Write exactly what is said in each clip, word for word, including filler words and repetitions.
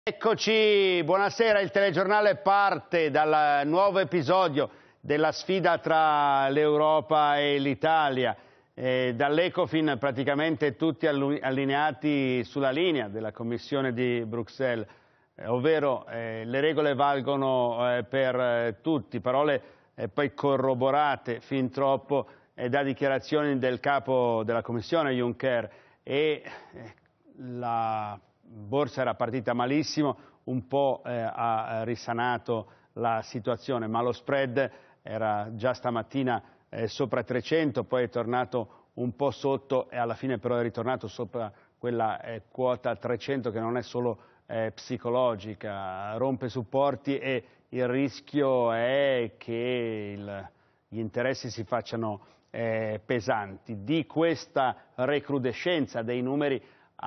Eccoci, buonasera, il telegiornale parte dal nuovo episodio della sfida tra l'Europa e l'Italia. Eh, Dall'Ecofin praticamente tutti allineati sulla linea della Commissione di Bruxelles, eh, ovvero eh, le regole valgono eh, per eh, tutti, parole eh, poi corroborate fin troppo eh, da dichiarazioni del capo della Commissione Juncker e eh, la Borsa era partita malissimo, un po' eh, ha risanato la situazione, ma lo spread era già stamattina eh, sopra trecento, poi è tornato un po' sotto e alla fine però è ritornato sopra quella eh, quota trecento che non è solo eh, psicologica, rompe supporti e il rischio è che il, gli interessi si facciano eh, pesanti. Di questa recrudescenza dei numeri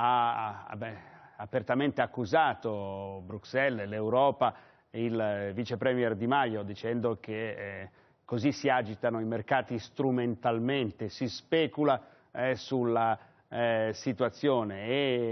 ha, vabbè, apertamente accusato Bruxelles, l'Europa, il vice premier Di Maio, dicendo che eh, così si agitano i mercati strumentalmente, si specula eh, sulla eh, situazione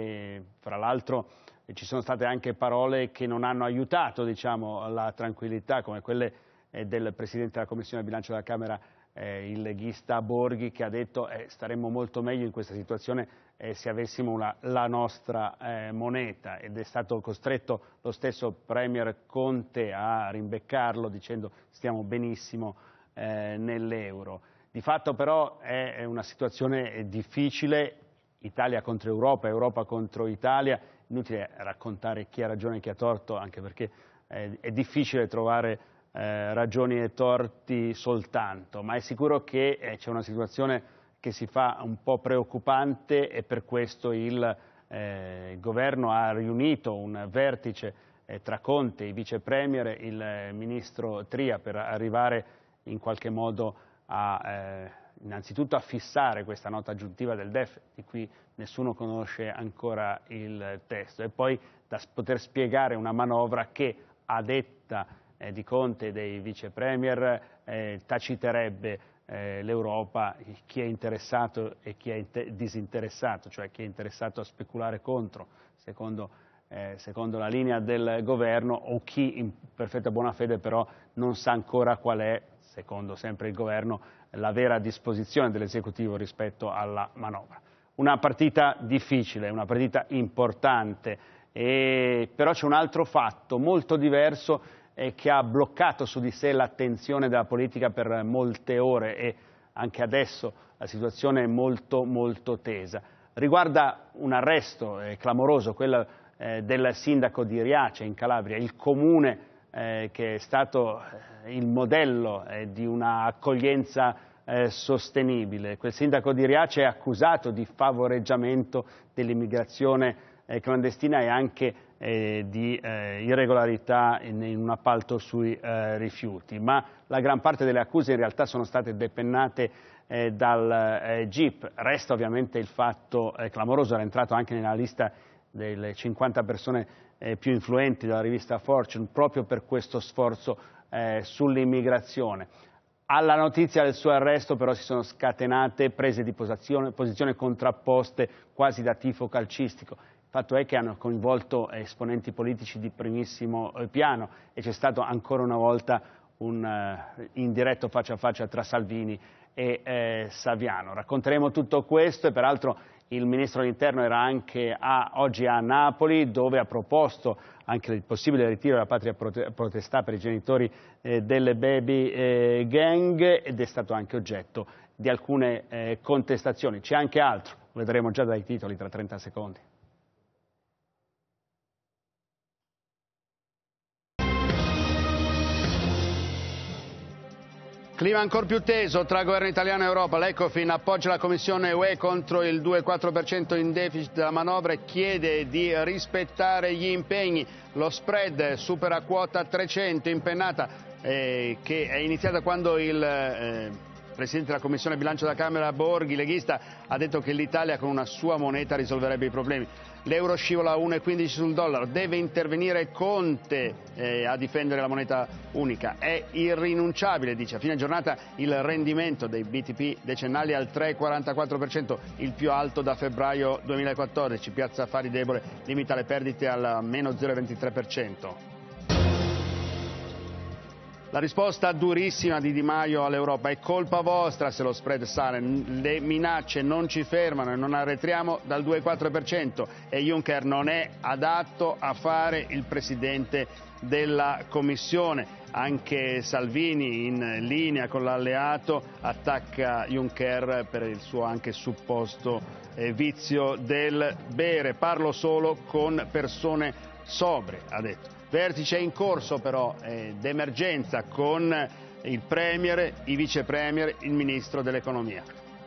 e fra l'altro ci sono state anche parole che non hanno aiutato, diciamo, la tranquillità, come quelle eh, del Presidente della Commissione Bilancio della Camera, eh, il leghista Borghi, che ha detto eh, staremmo molto meglio in questa situazione eh, se avessimo una, la nostra eh, moneta, ed è stato costretto lo stesso Premier Conte a rimbeccarlo dicendo stiamo benissimo eh, nell'euro. Di fatto però è, è una situazione difficile, Italia contro Europa, Europa contro Italia, inutile raccontare chi ha ragione e chi ha torto, anche perché eh, è difficile trovare eh, ragioni e torti soltanto, ma è sicuro che eh, c'è una situazione che si fa un po' preoccupante e per questo il, eh, il governo ha riunito un vertice eh, tra Conte, i vice premier e il eh, ministro Tria per arrivare in qualche modo a, eh, innanzitutto a fissare questa nota aggiuntiva del D E F, di cui nessuno conosce ancora il testo, e poi da poter spiegare una manovra che a detta eh, di Conte e dei vice premier eh, taciterebbe Eh, l'Europa, chi è interessato e chi è disinteressato, cioè chi è interessato a speculare contro, secondo, eh, secondo la linea del governo, o chi in perfetta buona fede però non sa ancora qual è, secondo sempre il governo, la vera disposizione dell'esecutivo rispetto alla manovra. Una partita difficile, una partita importante, e però c'è un altro fatto molto diverso e che ha bloccato su di sé l'attenzione della politica per molte ore, e anche adesso la situazione è molto molto tesa. Riguarda un arresto eh, clamoroso, quello eh, del sindaco di Riace in Calabria, il comune eh, che è stato eh, il modello eh, di una accoglienza eh, sostenibile. Quel sindaco di Riace è accusato di favoreggiamento dell'immigrazione eh, clandestina e anche Eh, di eh, irregolarità in, in un appalto sui eh, rifiuti, ma la gran parte delle accuse in realtà sono state depennate eh, dal eh, G I P. Resta ovviamente il fatto eh, clamoroso, era entrato anche nella lista delle cinquanta persone eh, più influenti della rivista Fortune, proprio per questo sforzo eh, sull'immigrazione. Alla notizia del suo arresto però si sono scatenate prese di posizione, posizione contrapposte quasi da tifo calcistico. Il fatto è che hanno coinvolto esponenti politici di primissimo piano e c'è stato ancora una volta un uh, indiretto faccia a faccia tra Salvini e eh, Saviano. Racconteremo tutto questo e peraltro il Ministro dell'Interno era anche a, oggi a Napoli, dove ha proposto anche il possibile ritiro della patria potestà per i genitori eh, delle baby eh, gang, ed è stato anche oggetto di alcune eh, contestazioni. C'è anche altro, lo vedremo già dai titoli tra trenta secondi. Clima ancora più teso tra governo italiano e Europa. L'Ecofin appoggia la Commissione U E contro il due virgola quattro per cento in deficit della manovra e chiede di rispettare gli impegni. Lo spread supera quota trecento, impennata eh, che è iniziata quando il eh, Presidente della Commissione Bilancio della Camera Borghi, leghista, ha detto che l'Italia con una sua moneta risolverebbe i problemi. L'euro scivola a uno virgola quindici sul dollaro, deve intervenire Conte eh, a difendere la moneta unica, è irrinunciabile, dice. A fine giornata il rendimento dei B T P decennali al tre virgola quarantaquattro per cento, il più alto da febbraio duemilaquattordici, Piazza Affari debole, limita le perdite al meno zero virgola ventitré per cento. La risposta durissima di Di Maio all'Europa: è colpa vostra se lo spread sale, le minacce non ci fermano e non arretriamo dal due virgola quattro per cento e Juncker non è adatto a fare il Presidente della Commissione. Anche Salvini, in linea con l'alleato, attacca Juncker per il suo anche supposto eh, vizio del bere. Parlo solo con persone sobrie, ha detto. Vertice in corso però eh, d'emergenza con il Premier, i Vice Premier, il Ministro dell'Economia.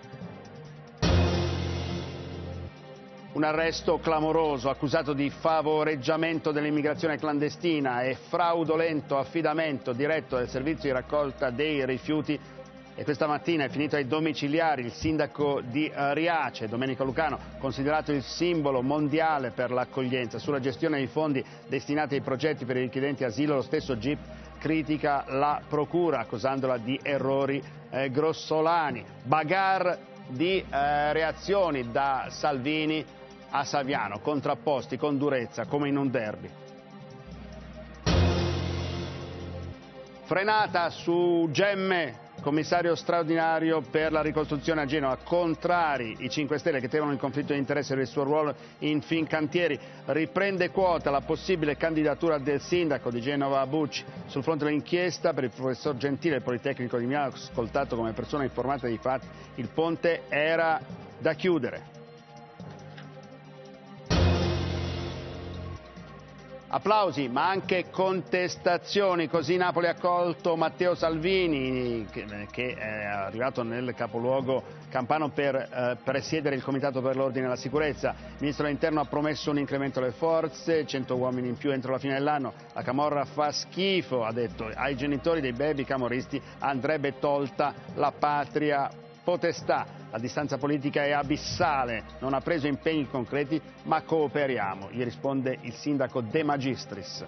Un arresto clamoroso, accusato di favoreggiamento dell'immigrazione clandestina e fraudolento affidamento diretto del servizio di raccolta dei rifiuti. E questa mattina è finito ai domiciliari il sindaco di Riace, Domenico Lucano, considerato il simbolo mondiale per l'accoglienza. Sulla gestione dei fondi destinati ai progetti per i richiedenti asilo, lo stesso G I P critica la procura, accusandola di errori eh, grossolani. Bagarre di eh, reazioni da Salvini a Saviano, contrapposti con durezza come in un derby. Frenata su Gemme, commissario straordinario per la ricostruzione a Genova, contrari i cinque Stelle che temono il conflitto di interesse per il suo ruolo in Fincantieri. Riprende quota la possibile candidatura del sindaco di Genova Bucci. Sul fronte dell'inchiesta per il professor Gentile del Politecnico di Milano, ascoltato come persona informata dei fatti, il ponte era da chiudere. Applausi ma anche contestazioni, così Napoli ha accolto Matteo Salvini che, che è arrivato nel capoluogo campano per eh, presiedere il Comitato per l'Ordine e la Sicurezza. Il Ministro dell'Interno ha promesso un incremento delle forze, cento uomini in più entro la fine dell'anno. La camorra fa schifo, ha detto, ai genitori dei baby camorristi andrebbe tolta la patria potestà. La distanza politica è abissale, non ha preso impegni concreti, ma cooperiamo, gli risponde il sindaco De Magistris.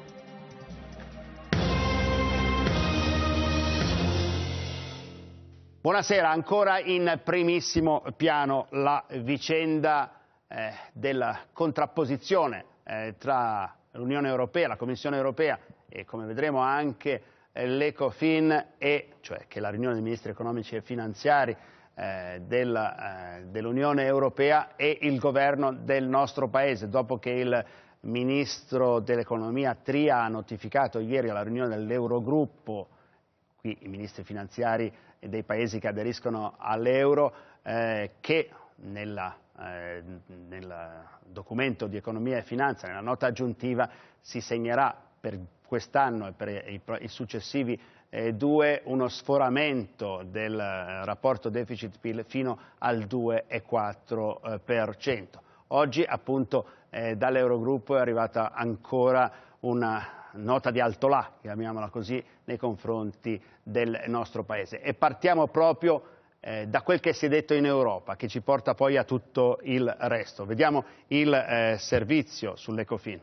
Buonasera, ancora in primissimo piano la vicenda eh, della contrapposizione eh, tra l'Unione Europea, la Commissione Europea e, come vedremo, anche eh, l'Ecofin, e cioè che la riunione dei ministri economici e finanziari Eh, della, eh, dell'Unione Europea e il governo del nostro Paese, dopo che il Ministro dell'Economia Tria ha notificato ieri alla riunione dell'Eurogruppo, qui i ministri finanziari dei Paesi che aderiscono all'euro, eh, che nella, eh, nel documento di economia e finanza, nella nota aggiuntiva, si segnerà per quest'anno e per i, i successivi Eh, due, uno sforamento del eh, rapporto deficit-P I L fino al due virgola quattro per cento. Oggi appunto eh, dall'Eurogruppo è arrivata ancora una nota di altolà, chiamiamola così, nei confronti del nostro Paese. E partiamo proprio eh, da quel che si è detto in Europa, che ci porta poi a tutto il resto. Vediamo il eh, servizio sull'Ecofin.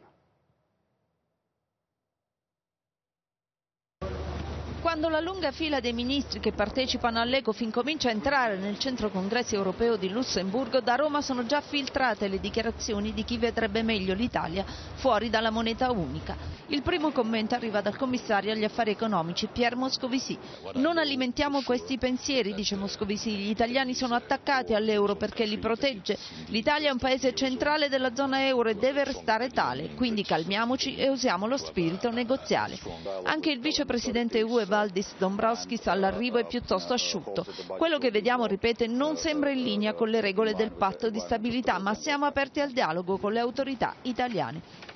Quando la lunga fila dei ministri che partecipano all'Ecofin comincia a entrare nel centro congressi europeo di Lussemburgo, da Roma sono già filtrate le dichiarazioni di chi vedrebbe meglio l'Italia fuori dalla moneta unica. Il primo commento arriva dal commissario agli affari economici Pierre Moscovici. Non alimentiamo questi pensieri, dice Moscovici, gli italiani sono attaccati all'euro perché li protegge. L'Italia è un paese centrale della zona euro e deve restare tale, quindi calmiamoci e usiamo lo spirito negoziale. Anche il vicepresidente U E Valdis Dombrovskis all'arrivo è piuttosto asciutto. Quello che vediamo, ripete, non sembra in linea con le regole del patto di stabilità, ma siamo aperti al dialogo con le autorità italiane.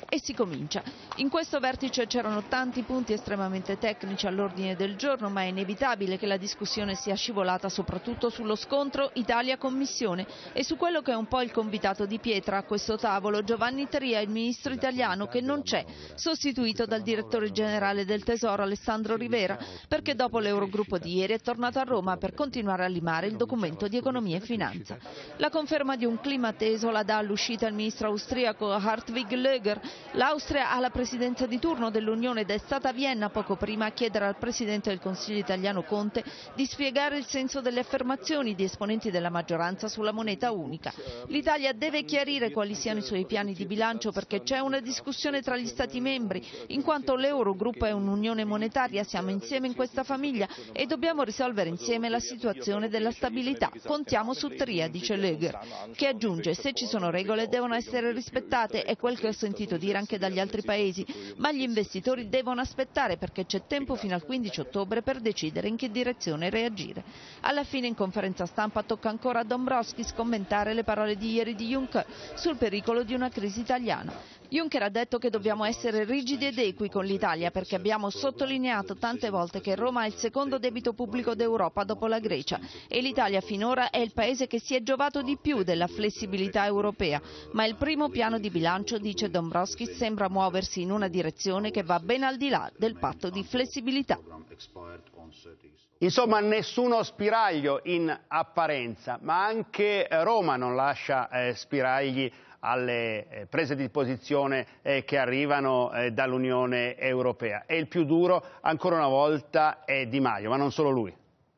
e si comincia. In questo vertice c'erano tanti punti estremamente tecnici all'ordine del giorno, ma è inevitabile che la discussione sia scivolata soprattutto sullo scontro Italia-Commissione e su quello che è un po' il convitato di pietra a questo tavolo, Giovanni Tria, il ministro italiano che non c'è, sostituito dal direttore generale del Tesoro Alessandro Rivera, perché dopo l'Eurogruppo di ieri è tornato a Roma per continuare a limare il documento di economia e finanza. La conferma di un clima teso la dà all'uscita il ministro austriaco Hartwig Löger. L'Austria ha la presidenza di turno dell'Unione ed è stata a Vienna poco prima a chiedere al presidente del Consiglio italiano Conte di spiegare il senso delle affermazioni di esponenti della maggioranza sulla moneta unica. L'Italia deve chiarire quali siano i suoi piani di bilancio perché c'è una discussione tra gli Stati membri, in quanto l'Eurogruppo è un'unione monetaria, siamo insieme in questa famiglia e dobbiamo risolvere insieme la situazione della stabilità. Contiamo su Tria, dice Löger, che aggiunge: se ci sono regole devono essere rispettate, è quel che ho sentito dire anche dagli altri paesi, ma gli investitori devono aspettare perché c'è tempo fino al quindici ottobre per decidere in che direzione reagire. Alla fine in conferenza stampa tocca ancora a Dombrovskis commentare le parole di ieri di Juncker sul pericolo di una crisi italiana. Juncker ha detto che dobbiamo essere rigidi ed equi con l'Italia perché abbiamo sottolineato tante volte che Roma ha il secondo debito pubblico d'Europa dopo la Grecia e l'Italia finora è il paese che si è giovato di più della flessibilità europea, ma il primo piano di bilancio, dice Dombrovskis, sembra muoversi in una direzione che va ben al di là del patto di flessibilità. Insomma, nessuno spiraglio in apparenza, ma anche Roma non lascia eh, spiragli alle eh, prese di posizione eh, che arrivano eh, dall'Unione Europea. E il più duro, ancora una volta, è Di Maio, ma non solo lui.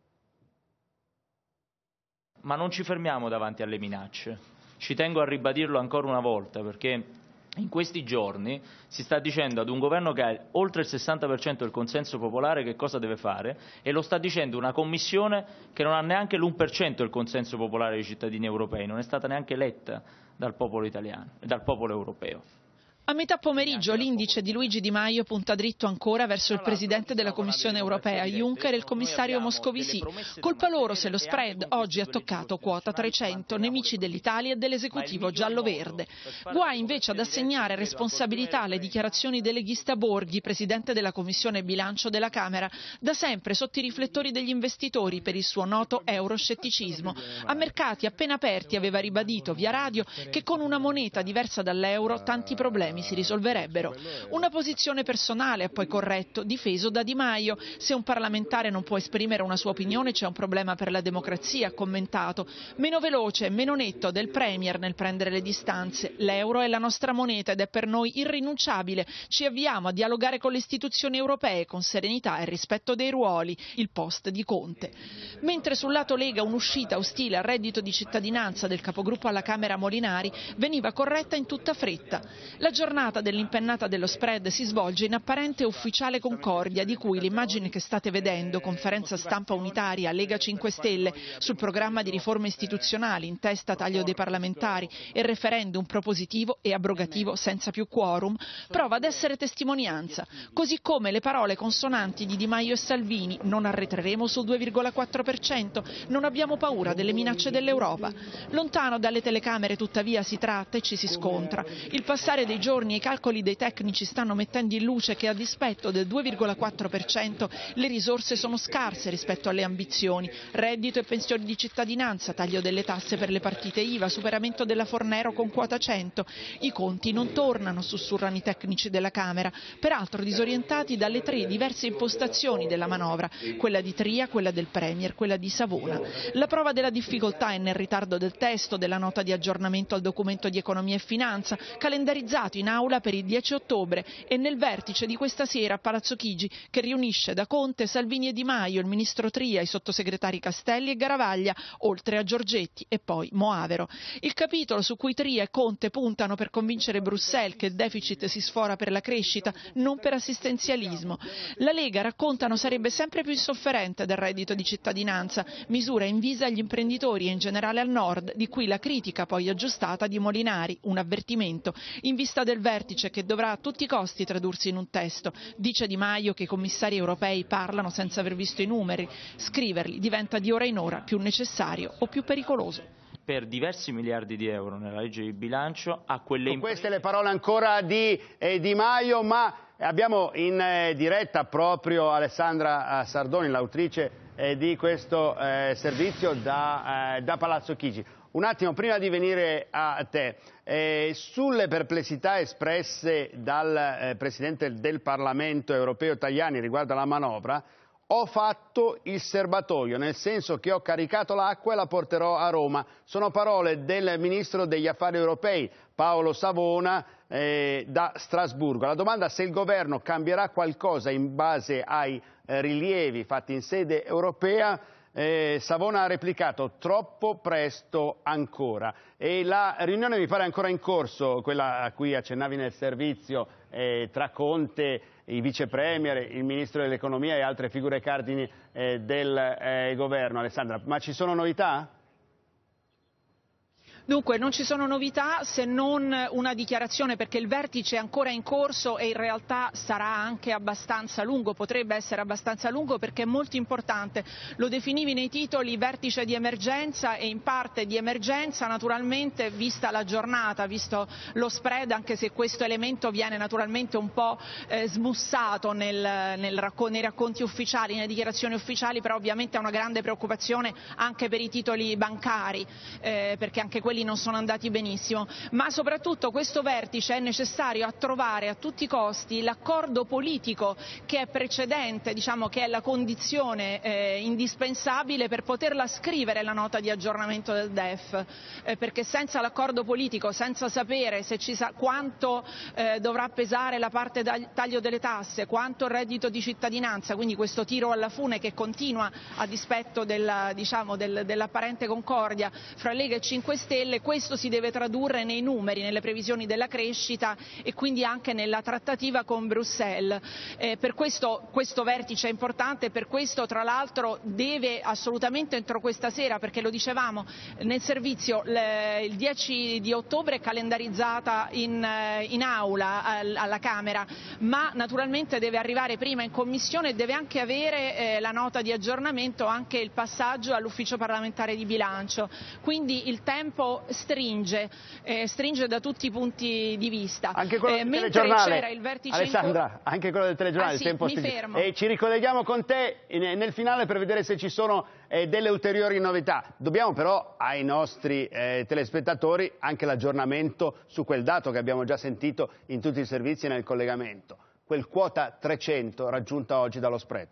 Ma non ci fermiamo davanti alle minacce. Ci tengo a ribadirlo ancora una volta, perché in questi giorni si sta dicendo ad un governo che ha oltre il sessanta per cento del consenso popolare che cosa deve fare, e lo sta dicendo una commissione che non ha neanche l'uno per cento del consenso popolare dei cittadini europei, non è stata neanche eletta dal popolo italiano e dal popolo europeo. A metà pomeriggio l'indice di Luigi Di Maio punta dritto ancora verso il Presidente della Commissione europea Juncker e il Commissario Moscovici. Colpa loro se lo spread oggi ha toccato quota trecento, nemici dell'Italia e dell'esecutivo giallo-verde. Guai invece ad assegnare responsabilità alle dichiarazioni del leghista Borghi, Presidente della Commissione Bilancio della Camera, da sempre sotto i riflettori degli investitori per il suo noto euroscetticismo. A mercati appena aperti aveva ribadito via radio che con una moneta diversa dall'euro tanti problemi si risolverebbero. Una posizione personale, ha poi corretto, difeso da Di Maio. Se un parlamentare non può esprimere una sua opinione c'è un problema per la democrazia, ha commentato. Meno veloce, meno netto del Premier nel prendere le distanze. L'euro è la nostra moneta ed è per noi irrinunciabile. Ci avviamo a dialogare con le istituzioni europee con serenità e rispetto dei ruoli. Il post di Conte. Mentre sul lato Lega un'uscita ostile al reddito di cittadinanza del capogruppo alla Camera Molinari veniva corretta in tutta fretta. La La giornata dell'impennata dello spread si svolge in apparente ufficiale concordia, di cui l'immagine che state vedendo, conferenza stampa unitaria Lega cinque Stelle sul programma di riforme istituzionali, in testa taglio dei parlamentari e referendum propositivo e abrogativo senza più quorum, prova ad essere testimonianza, così come le parole consonanti di Di Maio e Salvini: non arretreremo sul due virgola quattro per cento, non abbiamo paura delle minacce dell'Europa. Lontano dalle telecamere tuttavia si tratta e ci si scontra. Il passare dei giorni e i calcoli dei tecnici stanno mettendo in luce che a dispetto del due virgola quattro per cento le risorse sono scarse rispetto alle ambizioni. Reddito e pensioni di cittadinanza, taglio delle tasse per le partite I V A, superamento della Fornero con quota cento. I conti non tornano, sussurrano i tecnici della Camera, peraltro disorientati dalle tre diverse impostazioni della manovra, quella di Tria, quella del Premier, quella di Savona. La prova della difficoltà è nel ritardo del testo della nota di aggiornamento al documento di economia e finanza, calendarizzato in aula per il dieci ottobre, e nel vertice di questa sera a Palazzo Chigi, che riunisce da Conte, Salvini e Di Maio, il ministro Tria, i sottosegretari Castelli e Garavaglia, oltre a Giorgetti e poi Moavero. Il capitolo su cui Tria e Conte puntano per convincere Bruxelles che il deficit si sfora per la crescita, non per assistenzialismo. La Lega, raccontano, sarebbe sempre più insofferente del reddito di cittadinanza, misura invisa agli imprenditori e in generale al nord, di cui la critica poi aggiustata di Molinari, un avvertimento in vista del vertice che dovrà a tutti i costi tradursi in un testo. Dice Di Maio che i commissari europei parlano senza aver visto i numeri. Scriverli diventa di ora in ora più necessario o più pericoloso. per diversi miliardi di euro nella legge di bilancio a quelle imprese. Queste le parole ancora di eh, Di Maio, ma abbiamo in eh, diretta proprio Alessandra Sardoni, l'autrice eh, di questo eh, servizio da, eh, da Palazzo Chigi. Un attimo, prima di venire a te, eh, sulle perplessità espresse dal eh, Presidente del Parlamento europeo Tajani riguardo alla manovra, ho fatto il serbatoio, nel senso che ho caricato l'acqua e la porterò a Roma. Sono parole del Ministro degli Affari Europei, Paolo Savona, eh, da Strasburgo. La domanda è se il Governo cambierà qualcosa in base ai eh, rilievi fatti in sede europea. Eh, Savona ha replicato troppo presto ancora, e la riunione mi pare ancora in corso, quella a cui accennavi nel servizio, eh, tra Conte, i vice premier, il ministro dell'economia e altre figure cardini eh, del eh, governo. Alessandra, ma ci sono novità? Dunque non ci sono novità se non una dichiarazione, perché il vertice è ancora in corso e in realtà sarà anche abbastanza lungo, potrebbe essere abbastanza lungo perché è molto importante. Lo definivi nei titoli vertice di emergenza, e in parte di emergenza naturalmente vista la giornata, visto lo spread, anche se questo elemento viene naturalmente un po' eh, smussato nel, nel racco- nei racconti ufficiali, nelle dichiarazioni ufficiali, però ovviamente è una grande preoccupazione anche per i titoli bancari, eh, perché anche quelli non sono andati benissimo, ma soprattutto questo vertice è necessario a trovare a tutti i costi l'accordo politico che è precedente, diciamo che è la condizione eh, indispensabile per poterla scrivere la nota di aggiornamento del D E F, eh, perché senza l'accordo politico, senza sapere se ci sa- quanto eh, dovrà pesare la parte da- taglio delle tasse, quanto il reddito di cittadinanza, quindi questo tiro alla fune che continua a dispetto della, diciamo, del, dell'apparente concordia fra Lega e cinque Stelle, questo si deve tradurre nei numeri, nelle previsioni della crescita e quindi anche nella trattativa con Bruxelles. Eh, per questo questo vertice è importante, per questo tra l'altro deve assolutamente entro questa sera, perché lo dicevamo nel servizio, le, il dieci di ottobre è calendarizzata in, in aula al, alla Camera, ma naturalmente deve arrivare prima in Commissione e deve anche avere eh, la nota di aggiornamento, anche il passaggio all'ufficio parlamentare di bilancio. Quindi il tempo stringe, eh, stringe da tutti i punti di vista. Anche quello eh, del telegiornale, c'era il vertice Alessandra, in... anche quello del telegiornale, ah, il sì, tempo mi stringe. fermo. E ci ricolleghiamo con te nel finale per vedere se ci sono eh, delle ulteriori novità. Dobbiamo però ai nostri eh, telespettatori anche l'aggiornamento su quel dato che abbiamo già sentito in tutti i servizi e nel collegamento, quel quota trecento raggiunta oggi dallo spread.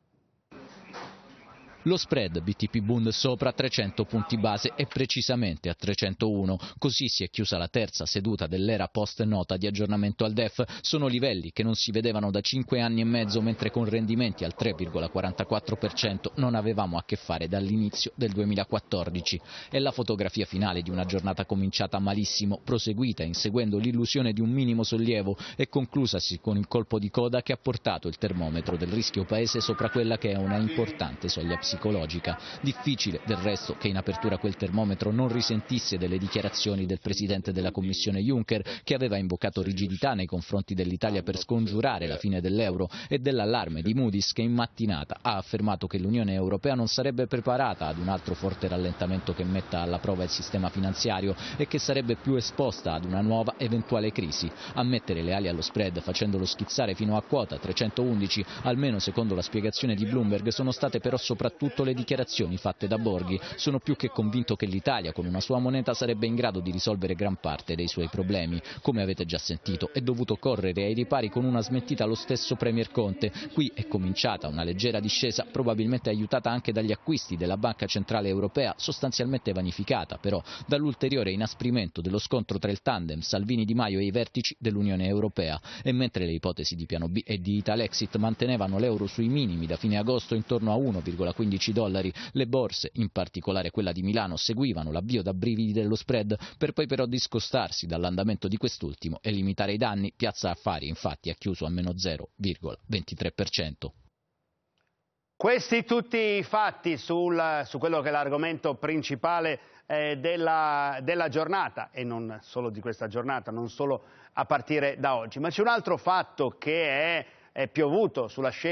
Lo spread B T P Bund sopra trecento punti base e precisamente a trecentouno. Così si è chiusa la terza seduta dell'era post nota di aggiornamento al D E F. Sono livelli che non si vedevano da cinque anni e mezzo, mentre con rendimenti al tre virgola quarantaquattro per cento non avevamo a che fare dall'inizio del duemilaquattordici. È la fotografia finale di una giornata cominciata malissimo, proseguita inseguendo l'illusione di un minimo sollievo e conclusasi con il colpo di coda che ha portato il termometro del rischio paese sopra quella che è una importante soglia psicologica. psicologica. Difficile del resto che in apertura quel termometro non risentisse delle dichiarazioni del Presidente della Commissione Juncker, che aveva invocato rigidità nei confronti dell'Italia per scongiurare la fine dell'euro, e dell'allarme di Moody's, che in mattinata ha affermato che l'Unione Europea non sarebbe preparata ad un altro forte rallentamento che metta alla prova il sistema finanziario e che sarebbe più esposta ad una nuova eventuale crisi. A mettere le ali allo spread, facendolo schizzare fino a quota trecentoundici, almeno secondo la spiegazione di Bloomberg, sono state però soprattutto Soprattutto le dichiarazioni fatte da Borghi. Sono più che convinto che l'Italia con una sua moneta sarebbe in grado di risolvere gran parte dei suoi problemi. Come avete già sentito, è dovuto correre ai ripari con una smentita lo stesso Premier Conte. Qui è cominciata una leggera discesa, probabilmente aiutata anche dagli acquisti della Banca Centrale Europea, sostanzialmente vanificata però dall'ulteriore inasprimento dello scontro tra il tandem Salvini-Di Maio e i vertici dell'Unione Europea. E mentre le ipotesi di piano B e di Italexit mantenevano l'euro sui minimi da fine agosto intorno a uno virgola quindici dollari, le borse, in particolare quella di Milano, seguivano l'avvio da brividi dello spread, per poi però discostarsi dall'andamento di quest'ultimo e limitare i danni. Piazza Affari infatti ha chiuso a meno zero virgola ventitré per cento. Questi tutti i fatti sul, su quello che è l'argomento principale eh, della, della giornata, e non solo di questa giornata, non solo a partire da oggi. Ma c'è un altro fatto che è, è piovuto sulla scena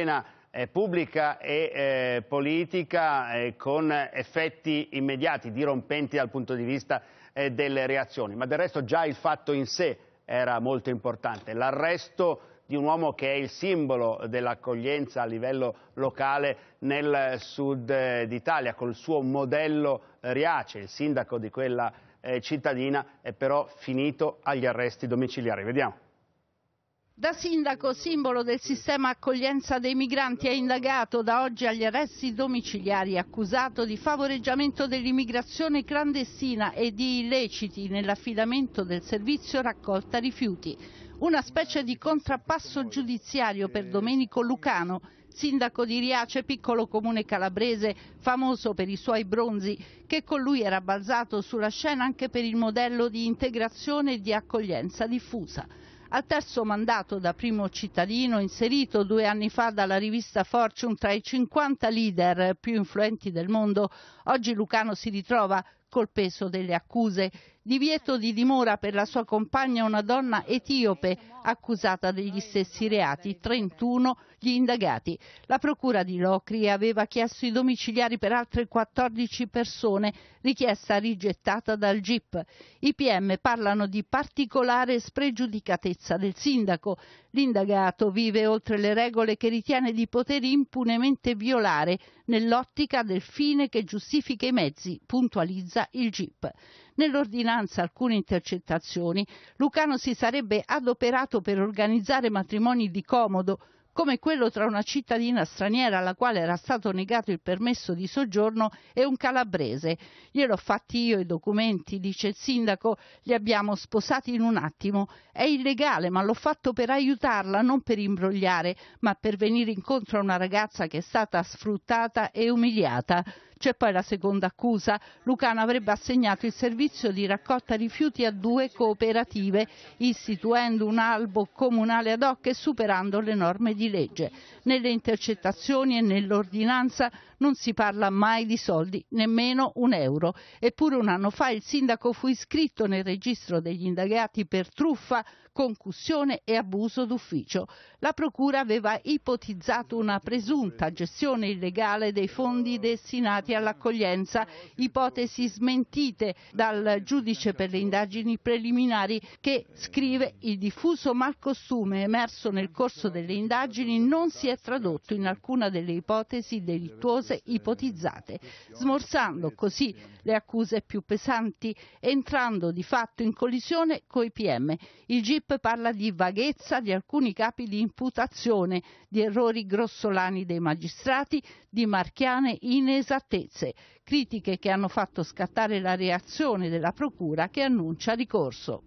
eh, pubblica e eh, politica eh, con effetti immediati, dirompenti dal punto di vista eh, delle reazioni. Ma del resto già il fatto in sé era molto importante. L'arresto di un uomo che è il simbolo dell'accoglienza a livello locale nel sud d'Italia, col suo modello Riace, il sindaco di quella eh, cittadina, è però finito agli arresti domiciliari. Vediamo. Da sindaco, simbolo del sistema accoglienza dei migranti, è indagato da oggi agli arresti domiciliari, accusato di favoreggiamento dell'immigrazione clandestina e di illeciti nell'affidamento del servizio raccolta rifiuti. Una specie di contrappasso giudiziario per Domenico Lucano, sindaco di Riace, piccolo comune calabrese, famoso per i suoi bronzi, che con lui era balzato sulla scena anche per il modello di integrazione e di accoglienza diffusa. Al terzo mandato da primo cittadino, inserito due anni fa dalla rivista Fortune tra i cinquanta leader più influenti del mondo, oggi Lucano si ritrova col peso delle accuse. Divieto di dimora per la sua compagna, una donna etiope accusata degli stessi reati, trentuno gli indagati. La procura di Locri aveva chiesto i domiciliari per altre quattordici persone, richiesta rigettata dal G I P. I P M parlano di particolare spregiudicatezza del sindaco. L'indagato vive oltre le regole che ritiene di poter impunemente violare nell'ottica del fine che giustifica i mezzi, puntualizza il G I P. Nell'ordinanza alcune intercettazioni, Lucano si sarebbe adoperato per organizzare matrimoni di comodo, come quello tra una cittadina straniera alla quale era stato negato il permesso di soggiorno e un calabrese. Gliel'ho fatti io i documenti, dice il sindaco, li abbiamo sposati in un attimo. È illegale, ma l'ho fatto per aiutarla, non per imbrogliare, ma per venire incontro a una ragazza che è stata sfruttata e umiliata. C'è poi la seconda accusa. Lucano avrebbe assegnato il servizio di raccolta rifiuti a due cooperative, istituendo un albo comunale ad hoc e superando le norme di legge. Nelle intercettazioni e nell'ordinanza non si parla mai di soldi, nemmeno un euro. Eppure un anno fa il sindaco fu iscritto nel registro degli indagati per truffa, concussione e abuso d'ufficio. La procura aveva ipotizzato una presunta gestione illegale dei fondi destinati all'accoglienza, ipotesi smentite dal giudice per le indagini preliminari che scrive: il diffuso malcostume emerso nel corso delle indagini non si è tradotto in alcuna delle ipotesi delittuose ipotizzate, smorzando così le accuse più pesanti, entrando di fatto in collisione coi P M. Il G I P parla di vaghezza di alcuni capi di imputazione, di errori grossolani dei magistrati, di marchiane inesattezze, critiche che hanno fatto scattare la reazione della procura che annuncia ricorso.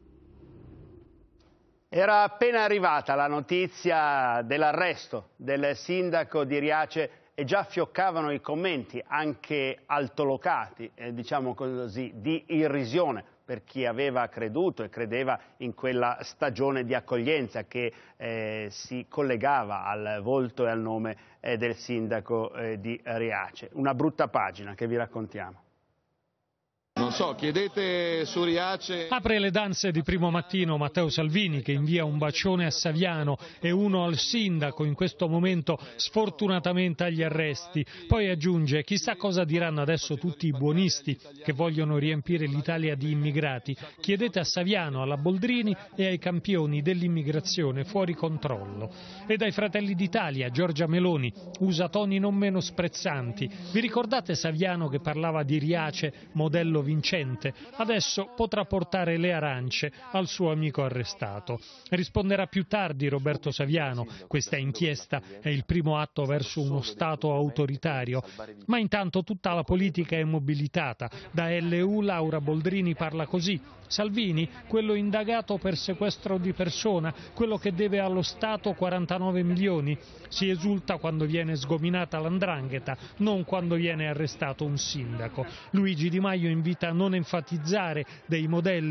Era appena arrivata la notizia dell'arresto del sindaco di Riace e già fioccavano i commenti, anche altolocati, eh, diciamo così, di irrisione per chi aveva creduto e credeva in quella stagione di accoglienza che eh, si collegava al volto e al nome eh, del sindaco eh, di Riace. Una brutta pagina che vi raccontiamo. Non so, chiedete su Riace. Apre le danze di primo mattino Matteo Salvini, che invia un bacione a Saviano e uno al sindaco, in questo momento sfortunatamente agli arresti. Poi aggiunge: chissà cosa diranno adesso tutti i buonisti che vogliono riempire l'Italia di immigrati. Chiedete a Saviano, alla Boldrini e ai campioni dell'immigrazione fuori controllo. E dai Fratelli d'Italia Giorgia Meloni usa toni non meno sprezzanti. Vi ricordate Saviano che parlava di Riace, modello vincente? Adesso potrà portare le arance al suo amico arrestato. Risponderà più tardi Roberto Saviano: questa inchiesta è il primo atto verso uno Stato autoritario. Ma intanto tutta la politica è mobilitata. Da L U Laura Boldrini parla così: Salvini, quello indagato per sequestro di persona, quello che deve allo Stato quarantanove milioni. Si esulta quando viene sgominata l'andrangheta, non quando viene arrestato un sindaco. Luigi Di Maio invita a non enfatizzare dei modelli.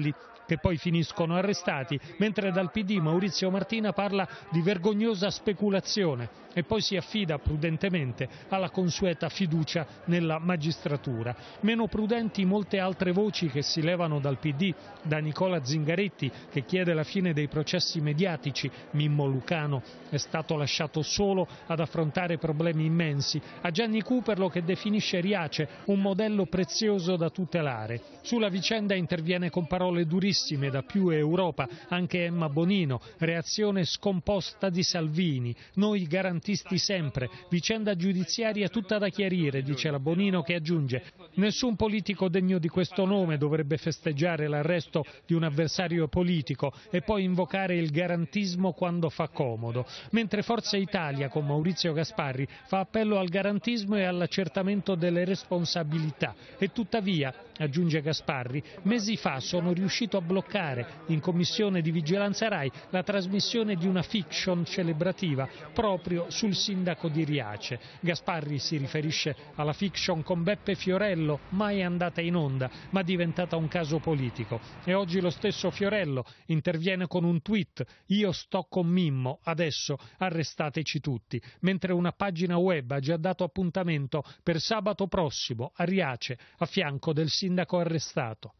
che poi finiscono arrestati, mentre dal P D Maurizio Martina parla di vergognosa speculazione e poi si affida prudentemente alla consueta fiducia nella magistratura. Meno prudenti molte altre voci che si levano dal P D, da Nicola Zingaretti che chiede la fine dei processi mediatici, Mimmo Lucano è stato lasciato solo ad affrontare problemi immensi, a Gianni Cuperlo che definisce Riace un modello prezioso da tutelare. Sulla vicenda interviene con parole durissime da Più Europa anche Emma Bonino, reazione scomposta di Salvini, noi garantisti sempre, vicenda giudiziaria tutta da chiarire, dice la Bonino che aggiunge nessun politico degno di questo nome dovrebbe festeggiare l'arresto di un avversario politico e poi invocare il garantismo quando fa comodo, mentre Forza Italia con Maurizio Gasparri fa appello al garantismo e all'accertamento delle responsabilità e tuttavia, aggiunge Gasparri, mesi fa sono riuscito a bloccare in commissione di vigilanza Rai la trasmissione di una fiction celebrativa proprio sul sindaco di Riace. Gasparri si riferisce alla fiction con Beppe Fiorello, mai andata in onda ma diventata un caso politico, e oggi lo stesso Fiorello interviene con un tweet: io sto con Mimmo, adesso arrestateci tutti, mentre una pagina web ha già dato appuntamento per sabato prossimo a Riace a fianco del sindaco arrestato.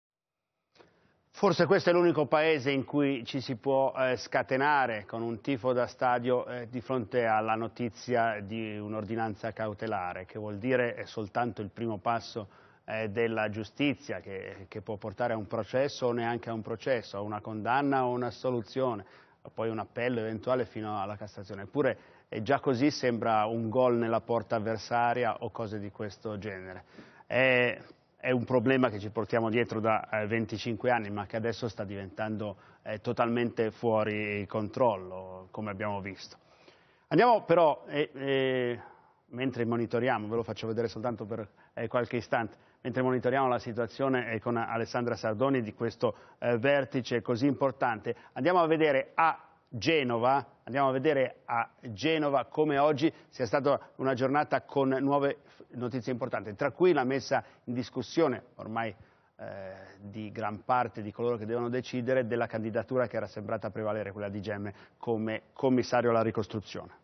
Forse questo è l'unico paese in cui ci si può eh, scatenare con un tifo da stadio eh, di fronte alla notizia di un'ordinanza cautelare, che vuol dire è soltanto il primo passo eh, della giustizia che, che può portare a un processo o neanche a un processo, a una condanna o un'assoluzione, poi un appello eventuale fino alla Cassazione. Eppure eh, già così sembra un gol nella porta avversaria o cose di questo genere. È, È un problema che ci portiamo dietro da eh, venticinque anni, ma che adesso sta diventando eh, totalmente fuori controllo, come abbiamo visto. Andiamo però, eh, eh, mentre monitoriamo, ve lo faccio vedere soltanto per eh, qualche istante, mentre monitoriamo la situazione eh, con Alessandra Sardoni di questo eh, vertice così importante, andiamo a vedere a Genova, andiamo a vedere a Genova come oggi sia stata una giornata con nuove notizie importanti, tra cui la messa in discussione ormai eh, di gran parte di coloro che devono decidere della candidatura che era sembrata prevalere, quella di Gemme, come commissario alla ricostruzione.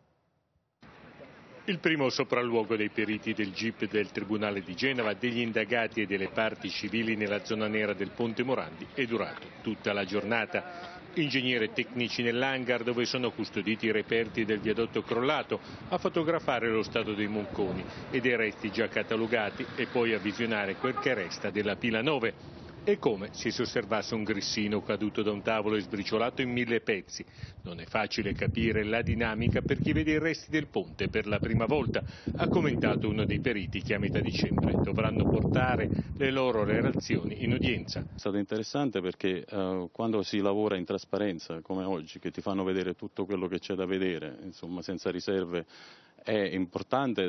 Il primo sopralluogo dei periti del G I P del Tribunale di Genova, degli indagati e delle parti civili nella zona nera del Ponte Morandi è durato tutta la giornata. Ingegneri e tecnici nell'hangar dove sono custoditi i reperti del viadotto crollato, a fotografare lo stato dei monconi e dei resti già catalogati e poi a visionare quel che resta della pila nove. È come se si osservasse un grissino caduto da un tavolo e sbriciolato in mille pezzi. Non è facile capire la dinamica per chi vede i resti del ponte per la prima volta, ha commentato uno dei periti che a metà dicembre dovranno portare le loro relazioni in udienza. È stato interessante perché uh, quando si lavora in trasparenza come oggi, che ti fanno vedere tutto quello che c'è da vedere, insomma senza riserve, è importante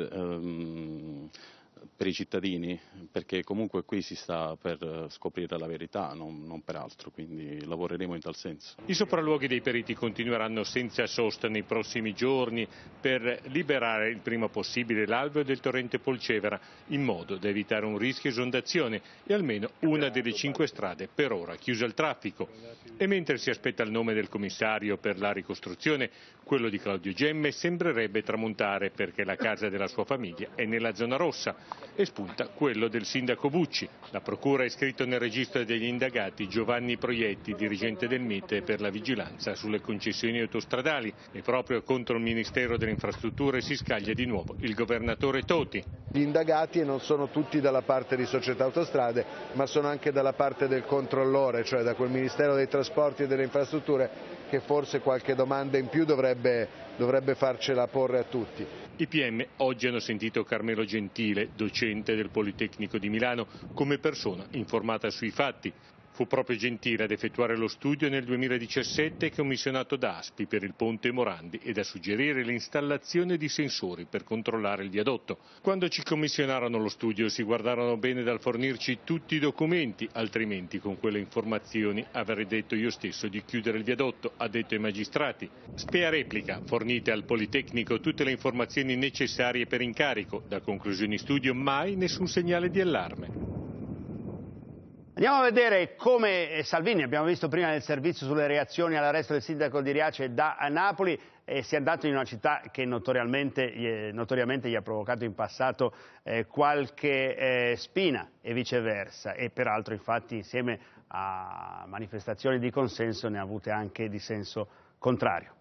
um, per i cittadini, perché comunque qui si sta per scoprire la verità, non, non per altro, quindi lavoreremo in tal senso. I sopralluoghi dei periti continueranno senza sosta nei prossimi giorni per liberare il prima possibile l'alveo del torrente Polcevera, in modo da evitare un rischio esondazione e almeno una delle cinque strade per ora chiuse al traffico. E mentre si aspetta il nome del commissario per la ricostruzione, quello di Claudio Gemme sembrerebbe tramontare perché la casa della sua famiglia è nella zona rossa. E spunta quello del sindaco Bucci. La procura ha iscritto nel registro degli indagati Giovanni Proietti, dirigente del Mite per la vigilanza sulle concessioni autostradali, e proprio contro il Ministero delle Infrastrutture si scaglia di nuovo il governatore Toti. Gli indagati non sono tutti dalla parte di Società Autostrade, ma sono anche dalla parte del controllore, cioè da quel Ministero dei Trasporti e delle Infrastrutture che forse qualche domanda in più dovrebbe, dovrebbe farcela porre a tutti. I P M oggi hanno sentito Carmelo Gentile, docente del Politecnico di Milano, come persona informata sui fatti. Fu proprio Gentile ad effettuare lo studio nel duemiladiciassette commissionato da Aspi per il Ponte Morandi ed a suggerire l'installazione di sensori per controllare il viadotto. Quando ci commissionarono lo studio si guardarono bene dal fornirci tutti i documenti, altrimenti con quelle informazioni avrei detto io stesso di chiudere il viadotto, ha detto ai magistrati. Spea replica, fornite al Politecnico tutte le informazioni necessarie per incarico, da conclusioni studio mai nessun segnale di allarme. Andiamo a vedere come Salvini, abbiamo visto prima nel servizio sulle reazioni all'arresto del sindaco di Riace da Napoli, e si è andato in una città che notoriamente, eh, notoriamente gli ha provocato in passato eh, qualche eh, spina e viceversa, e peraltro infatti insieme a manifestazioni di consenso ne ha avute anche di senso contrario.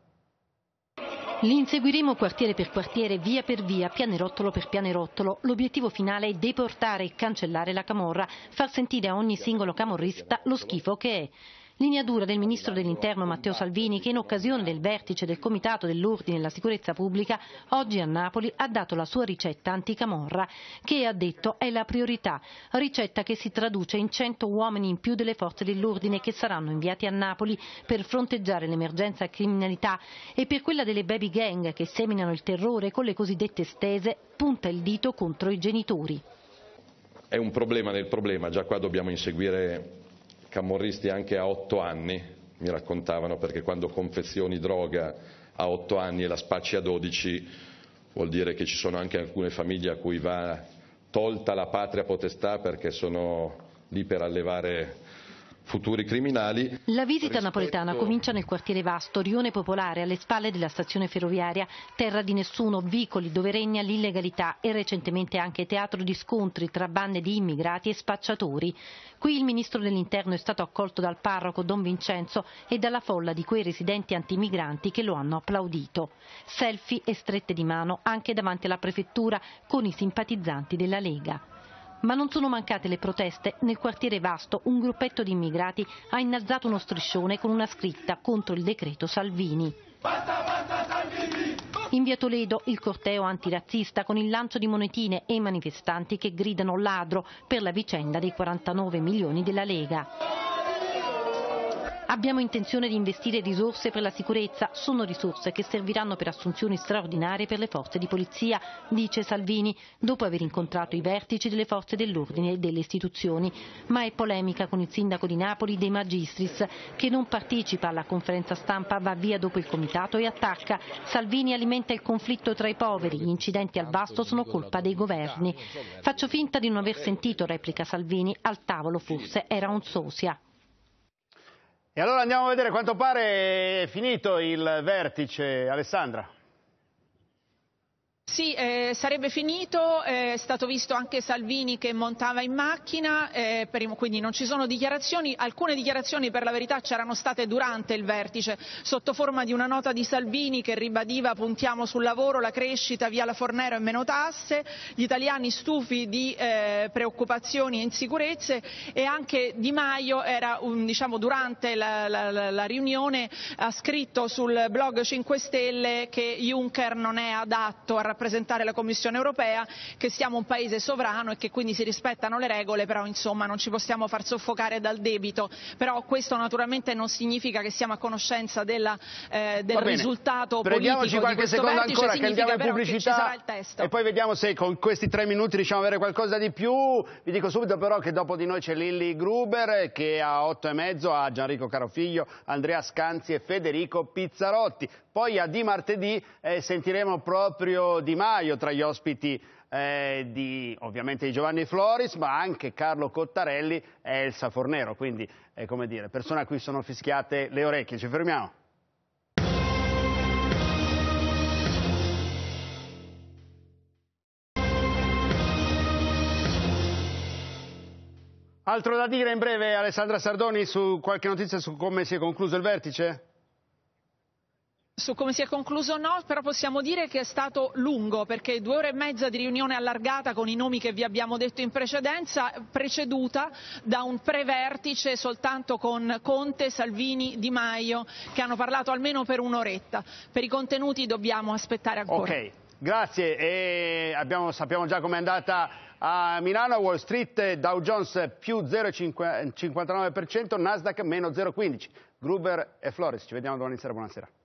Li inseguiremo quartiere per quartiere, via per via, pianerottolo per pianerottolo. L'obiettivo finale è deportare e cancellare la camorra, far sentire a ogni singolo camorrista lo schifo che è. Linea dura del ministro dell'Interno Matteo Salvini, che in occasione del vertice del Comitato dell'Ordine e la Sicurezza Pubblica oggi a Napoli ha dato la sua ricetta anticamorra, che ha detto è la priorità, ricetta che si traduce in cento uomini in più delle forze dell'ordine che saranno inviati a Napoli per fronteggiare l'emergenza criminalità, e per quella delle baby gang che seminano il terrore con le cosiddette stese punta il dito contro i genitori. È un problema nel problema, già qua dobbiamo inseguire camorristi anche a otto anni, mi raccontavano, perché quando confezioni droga a otto anni e la spacci a dodici vuol dire che ci sono anche alcune famiglie a cui va tolta la patria potestà perché sono lì per allevare futuri criminali. La visita napoletana comincia nel quartiere Vasto, rione popolare alle spalle della stazione ferroviaria, terra di nessuno, vicoli dove regna l'illegalità e recentemente anche teatro di scontri tra bande di immigrati e spacciatori. Qui il ministro dell'Interno è stato accolto dal parroco Don Vincenzo e dalla folla di quei residenti antimigranti che lo hanno applaudito. Selfie e strette di mano anche davanti alla prefettura con i simpatizzanti della Lega. Ma non sono mancate le proteste. Nel quartiere Vasto un gruppetto di immigrati ha innalzato uno striscione con una scritta contro il decreto Salvini. Basta, basta, Salvini! In via Toledo il corteo antirazzista con il lancio di monetine e i manifestanti che gridano ladro per la vicenda dei quarantanove milioni della Lega. Abbiamo intenzione di investire risorse per la sicurezza, sono risorse che serviranno per assunzioni straordinarie per le forze di polizia, dice Salvini, dopo aver incontrato i vertici delle forze dell'ordine e delle istituzioni. Ma è polemica con il sindaco di Napoli De Magistris, che non partecipa alla conferenza stampa, va via dopo il comitato e attacca. Salvini alimenta il conflitto tra i poveri, gli incidenti al Vasto sono colpa dei governi. Faccio finta di non aver sentito, replica Salvini, al tavolo forse era un sosia. E allora andiamo a vedere, a quanto pare è finito il vertice, Alessandra. Sì, eh, sarebbe finito, è stato visto anche Salvini che montava in macchina, eh, per, quindi non ci sono dichiarazioni. Alcune dichiarazioni per la verità c'erano state durante il vertice, sotto forma di una nota di Salvini che ribadiva puntiamo sul lavoro, la crescita, via la Fornero e meno tasse, gli italiani stufi di eh, preoccupazioni e insicurezze, e anche Di Maio era, un, diciamo, durante la, la, la, la riunione ha scritto sul blog cinque Stelle che Juncker non è adatto a rappresentare la Commissione europea, che siamo un paese sovrano e che quindi si rispettano le regole, però insomma non ci possiamo far soffocare dal debito. Però questo naturalmente non significa che siamo a conoscenza della, eh, del risultato politico di qualche questo secondo vertice, ancora, che andiamo in pubblicità testo. E poi vediamo se con questi tre minuti riusciamo ad avere qualcosa di più. Vi dico subito però che dopo di noi c'è Lilli Gruber, che a otto e mezzo ha Gianrico Carofiglio, Andrea Scanzi e Federico Pizzarotti. Poi a di martedì eh, sentiremo proprio Di Maio tra gli ospiti eh, di, ovviamente di Giovanni Floris, ma anche Carlo Cottarelli e Elsa Fornero, quindi eh, come dire, persone a cui sono fischiate le orecchie. Ci fermiamo. Altro da dire in breve, Alessandra Sardoni, su qualche notizia su come si è concluso il vertice? Su come si è concluso no, però possiamo dire che è stato lungo, perché due ore e mezza di riunione allargata con i nomi che vi abbiamo detto in precedenza, preceduta da un pre-vertice soltanto con Conte, Salvini, Di Maio, che hanno parlato almeno per un'oretta. Per i contenuti dobbiamo aspettare ancora. Ok, grazie. E abbiamo, sappiamo già com'è andata a Milano, a Wall Street, Dow Jones più zero virgola cinquantanove per cento, Nasdaq meno zero virgola quindici per cento. Gruber e Floris, ci vediamo domani sera, buonasera.